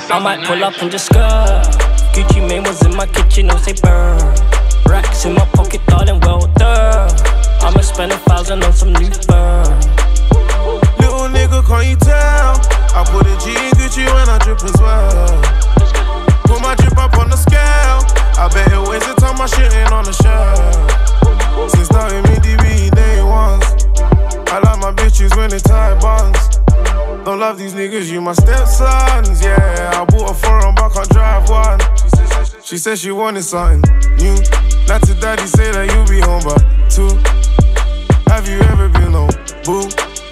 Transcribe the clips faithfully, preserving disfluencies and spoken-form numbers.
I might pull up and just skirt. Gucci Mane was in my kitchen, no say burn. Racks in my pocket, darling, well done. I'ma spend a thousand on some new fur. Little nigga, can't you tell? I put a G in Gucci when I drip as well. Put my drip up on the scale. I bet it wastes the time my shit ain't on the shelf. Since starting me D B day ones, I like my bitches when they tie buns. Don't love these niggas, you my stepsons, yeah. I bought a foreign but I can't drive one. She said she wanted something new. Not to daddy say that you be home by two. Have you ever been on boo?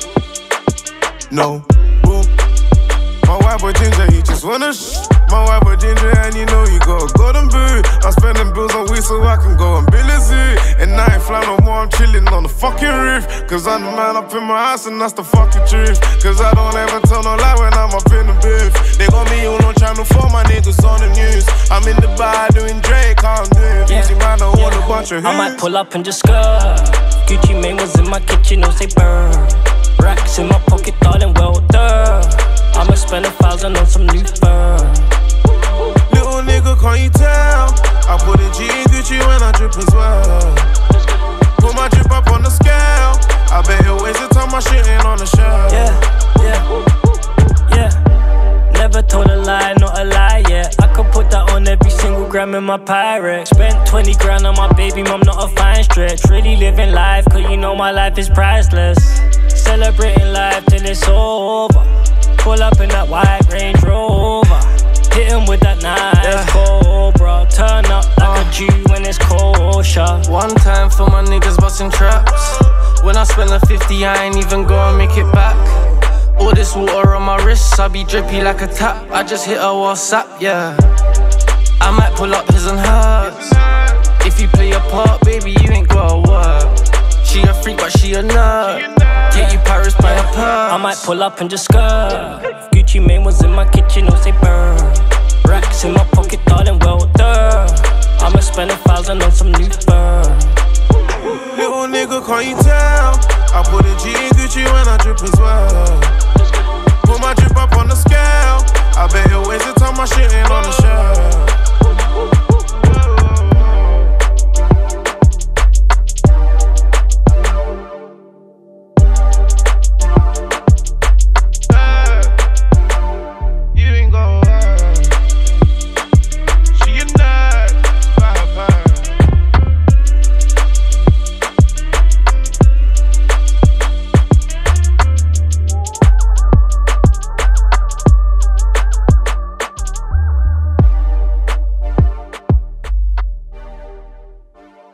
No, boo. My white boy Ginger, he just wanna sh. My white boy Ginger, and you know you got a golden boot. I'm spending bills on weed so I can go and build a zoo. And I ain't fly no more, I'm chilling on the fucking roof. Cause I'm the man up in my house and that's the fucking truth. Cause I don't ever tell no lie when I'm up in the booth. They got me all on channel four, my niggas on the news. I'm in the bar doing Drake, I'm doing Easy man, I want a bunch of hoods. I might pull up and just skirt. Gucci Mane was in my kitchen, no say burn. Racks in my pocket, darling, well done. I'ma spend a thousand on some new fur. Little nigga, can't you tell? I put a G in Gucci when I drip as well. Put my drip up on the scale. I bet it wastes the time my shit ain't on the shelf. Yeah, yeah, yeah. Never told a lie, not a lie, yeah. I could put that on every single gram in my Pyrex. Spent twenty grand on my baby mum, not a fine stretch. Really living life, cause you know my life is priceless. Celebrating life till it's over. Pull up in that white Range Rover. Hit him with that nice yeah. Cobra. Turn up like uh. a Jew when it's kosher. One time for my niggas busting traps. When I spend a fifty, I ain't even gonna make it back. All this water on my wrists, I be drippy like a tap. I just hit a WhatsApp, yeah. I might pull up his and hers. If you play a part, baby, you ain't gotta work. She a freak, but she a nerd. Get you Paris by a purse. I might pull up and just skirt. Gucci Mane was in my kitchen, no say burn. Racks in my pocket, darling, well done. I'ma spend a thousand on some new fur. Little nigga, can't you tell? I put a G in Gucci when I drip as well. Put my drip up on the scale. I bet it wastes the time my shit ain't on the shelf.